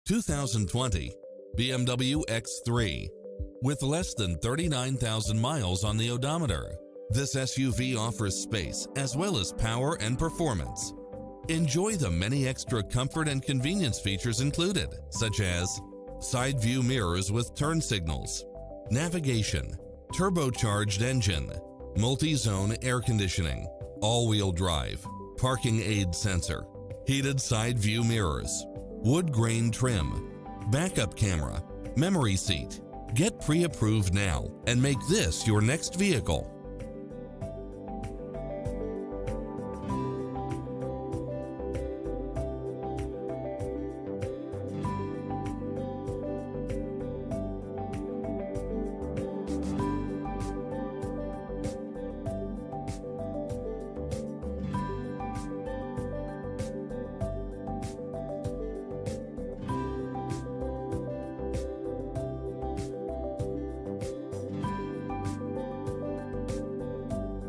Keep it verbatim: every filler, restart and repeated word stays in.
two thousand twenty B M W X three. With less than thirty-nine thousand miles on the odometer, this S U V offers space as well as power and performance. Enjoy the many extra comfort and convenience features included, such as side view mirrors with turn signals, navigation, turbocharged engine, multi-zone air conditioning, all-wheel drive, parking aid sensor, heated side view mirrors, wood grain trim, backup camera, memory seat. Get pre-approved now and make this your next vehicle.